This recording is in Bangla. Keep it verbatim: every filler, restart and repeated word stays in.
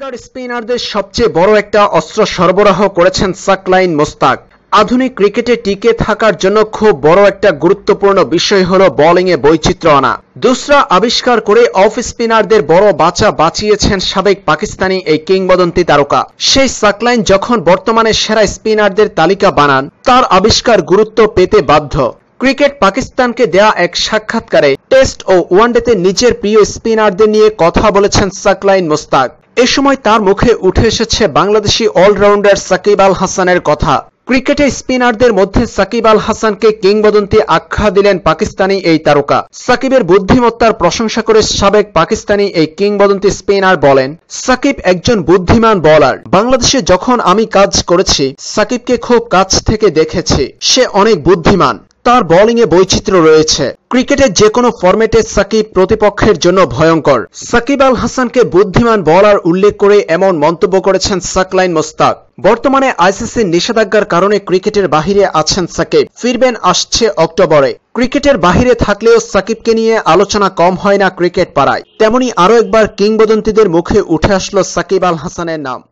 বাংলার স্পিনারদের সবচেয়ে বড় একটা অস্ত্র সরবরাহ করেছেন সাকলাইন মোস্তাক। আধুনিক ক্রিকেটে টিকে থাকার জন্য খুব বড় একটা গুরুত্বপূর্ণ বিষয় হলো বোলিংয়ে বৈচিত্র্য আনা। দুসরা আবিষ্কার করে অফ স্পিনারদের বড় বাঁচা বাঁচিয়েছেন সাবেক পাকিস্তানি এই কিংবদন্তি তারকা। সেই সাকলাইন যখন বর্তমানে সেরা স্পিনারদের তালিকা বানান, তার আবিষ্কার গুরুত্ব পেতে বাধ্য। ক্রিকেট পাকিস্তানকে দেয়া এক সাক্ষাৎকারে টেস্ট ও ওয়ানডেতে নিজের প্রিয় স্পিনারদের নিয়ে কথা বলেছেন সাকলাইন মোস্তাক। এ সময় তার মুখে উঠে এসেছে বাংলাদেশি অলরাউন্ডার সাকিব আল হাসানের কথা। ক্রিকেটে স্পিনারদের মধ্যে সাকিব আল হাসানকে কিংবদন্তি আখ্যা দিলেন পাকিস্তানি এই তারকা। সাকিবের বুদ্ধিমত্তার প্রশংসা করে সাবেক পাকিস্তানি এই কিংবদন্তি স্পিনার বলেন, সাকিব একজন বুদ্ধিমান বোলার। বাংলাদেশে যখন আমি কাজ করেছি, সাকিবকে খুব কাছ থেকে দেখেছি। সে অনেক বুদ্ধিমান, তার বোলিংয়ে বৈচিত্র্য রয়েছে। ক্রিকেটের যে কোনো ফরম্যাটে সাকিব প্রতিপক্ষের জন্য ভয়ঙ্কর। সাকিব আল হাসানকে বুদ্ধিমান বোলার উল্লেখ করে এমন মন্তব্য করেছেন সাকলাইন মোস্তাক। বর্তমানে আইসিসির নিষেধাজ্ঞার কারণে ক্রিকেটের বাহিরে আছেন সাকিব। ফিরবেন আসছে অক্টোবরে। ক্রিকেটের বাহিরে থাকলেও সাকিবকে নিয়ে আলোচনা কম হয় না ক্রিকেট পাড়ায়। তেমনি আরও একবার কিংবদন্তিদের মুখে উঠে আসলো সাকিব আল হাসানের নাম।